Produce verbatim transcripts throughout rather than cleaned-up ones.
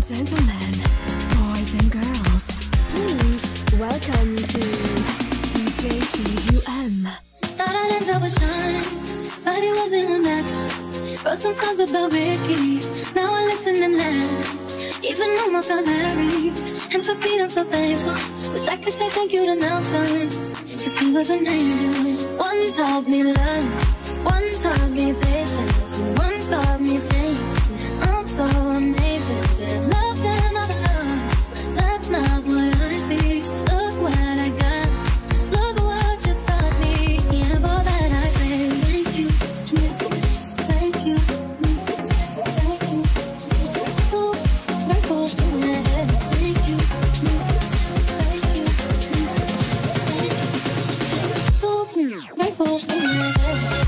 gentlemen, boys and girls, please welcome to D J C U M. Thought I'd end up with Sean, but it wasn't a match. Wrote some songs about Ricky, now I listen and laugh. Even though I felt married, and for Pete I'm so thankful. Wish I could say thank you to Malcolm, cause he was an angel. One taught me love, one taught me patience, and one taught me pain. I'm so amazing, said love and not love, but that's not what I see. Look what I got, look what you taught me, and for that I say thank you, thank you, thank you. So grateful for that. Thank you, thank you, thank you. So grateful for that.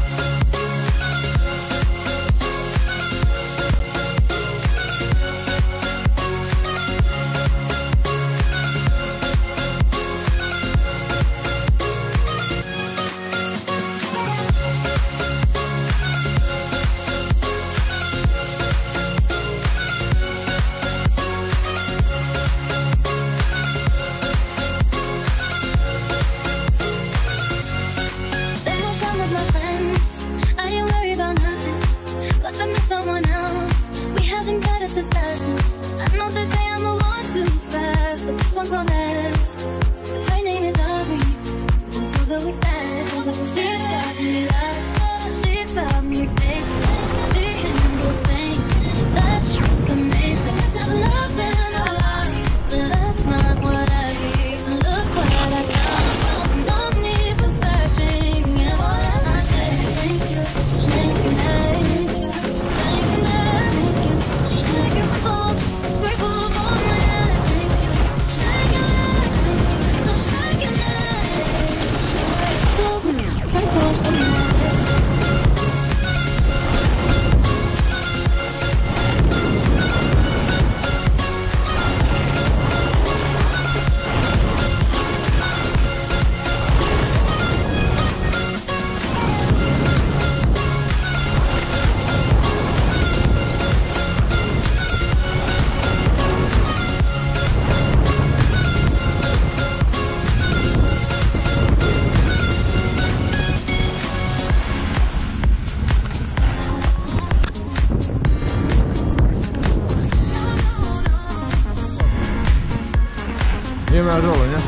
Nie ma żoły, nie?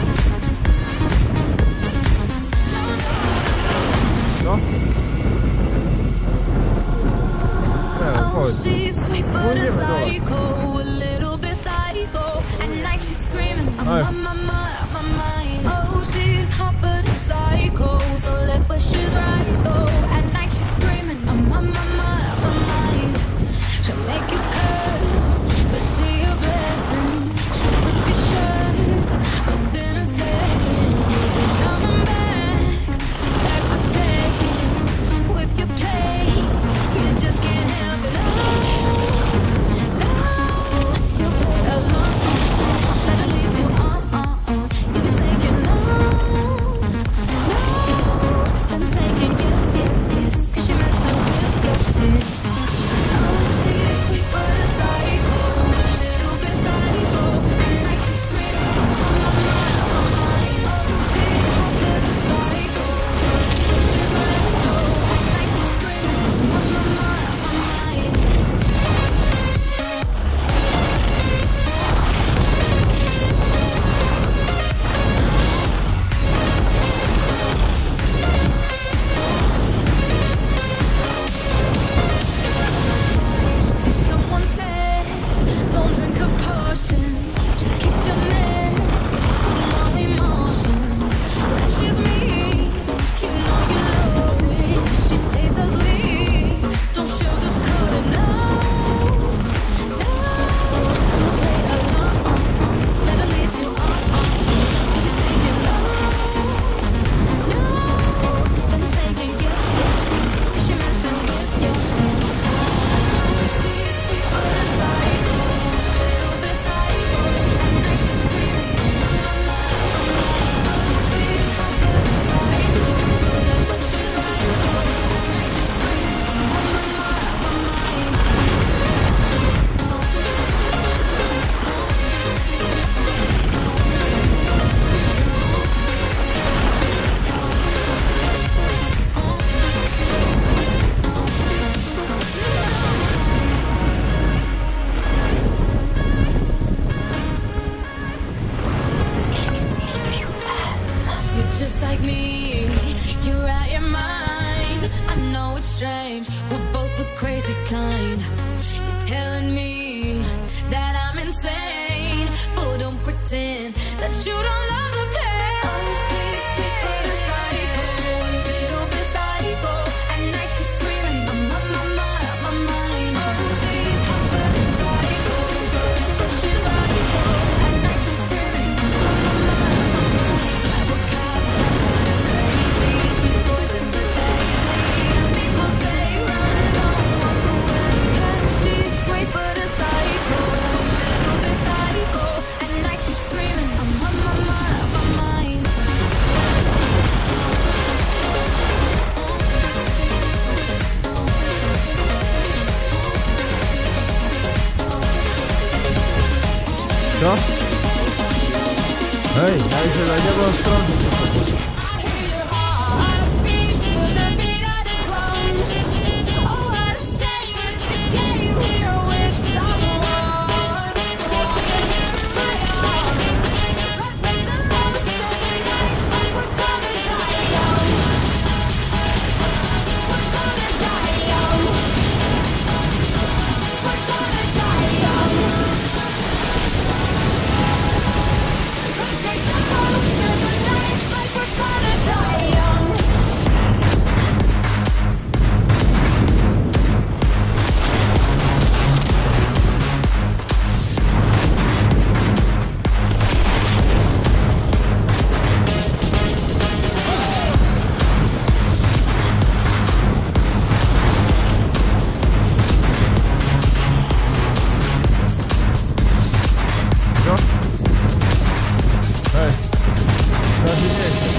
Co? Nie, chodź. No nie ma żoły. it's strange, we're both the crazy kind. You're telling me that I'm insane, but don't pretend that you don't love the pain. Oh, she's sweet but a psycho, a little bit psycho. At night she's screaming, my, my, my, my, my mind. Oh, she's hot but a psycho, but she's psycho. At night she's screaming, my, my, my, my, my mind. I woke up that kind of crazy. She's poison but tasty, and people say run, don't walk away. Yeah, she's sweet but a psycho, a little bit psycho. At night she's screaming, my, my, my, my mind. Co? Hej, ja idę na lewą stronę. I hear your heartbeat to the beat of the drums. Oh, what a shame that you came here with someone. So while you're here in my arms, let's make the most of the night like we're gonna die young. We're gonna die young. We're gonna die young. Let's make the most of the night like we're gonna die young. Co? Hej, teraz nie jest.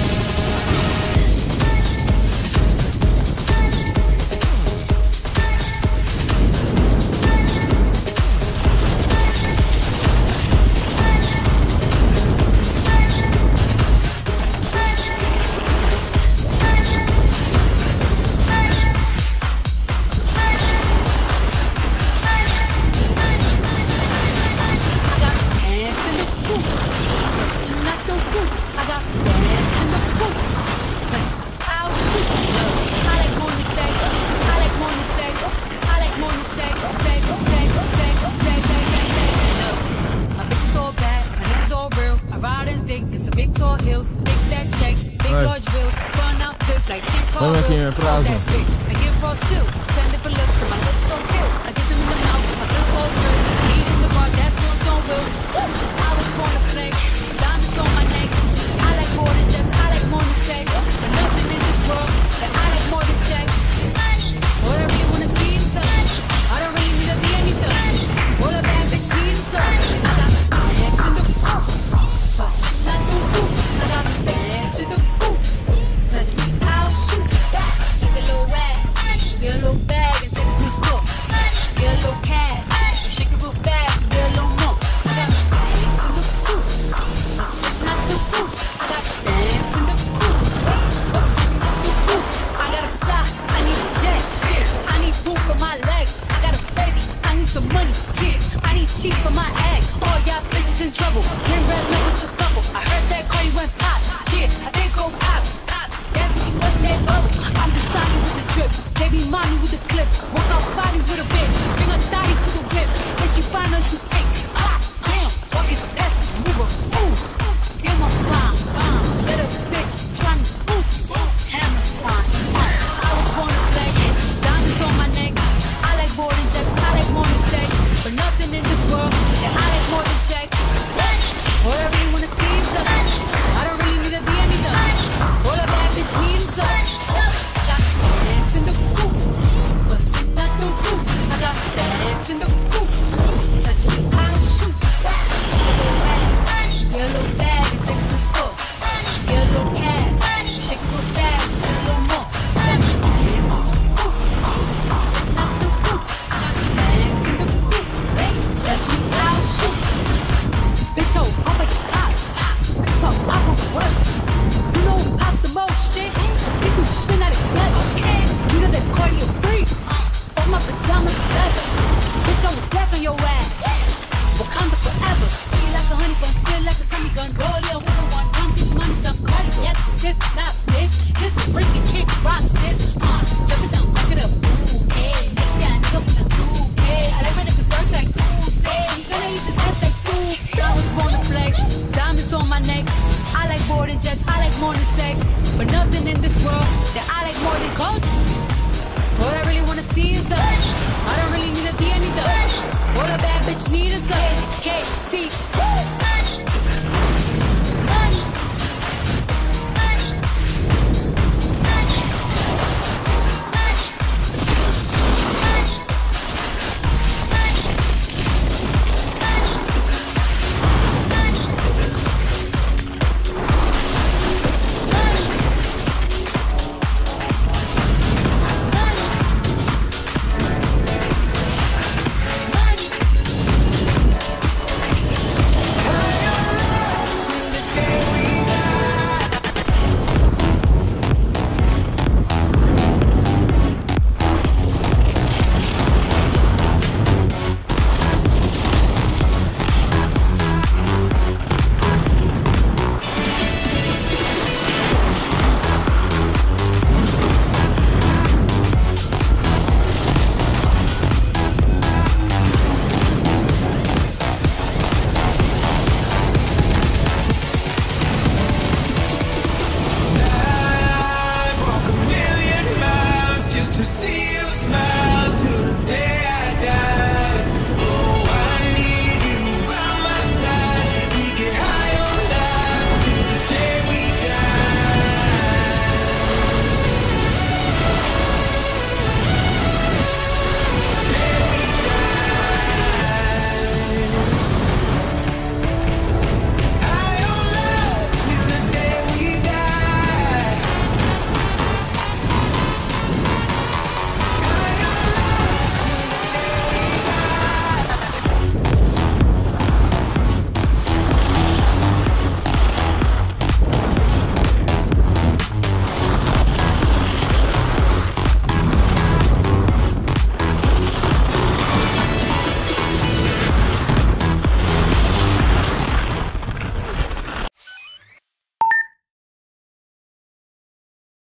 I got pants in the boot, whistling at the roof. I got pants in the boot. Touch, I'll shoot. I like morning sex. I like morning sex. I like morning sex. Sex, sex, sex, sex, sex, sex, sex, sex. My bitch is all bad, my niggas all real. I ride and stick in some big tall hills, big fat checks, big Hey. large bills. Run out flip like ten car Vamos aqui, wheels. é prazo. All that bitch, I give raw chill. Ten different looks and my lips so kill. I kiss them in the mouth, I feel all real. Heat in the car, that's wheels on wheels. Woo! I was born to flex, diamonds on my neck. I like more than sex, I like more than sex. But nothing in this world that I like more than sex. All I really wanna see is touch. I don't really need to be anything. All a bad bitch needs is touch. I got bags in the boot, bustin' like the boot. I got bags in the boot. Touch me, I'll shoot. Shake a little ass, get a little bag and take it to the store. Get a little cash, and shake it real fast and get a little more. I got bags in the boot, bustin' like the boot. I got bags in the boot, bustin' like the boot. I got a fly, I need a jet, shit. I need food for my legs. I got a baby, I need some money, kids. I need teeth for my egg. All y'all bitches in trouble. Ring brass knuckles just stumble. I heard that Cardi went pop. Yeah, I did go pop. Pop. That's me bustin' that bubble. I'm the Sonny with the drip. Baby mommy with the clip. Work out bodies with a bitch. Bring a thotty to the whip. If she find her, she fake.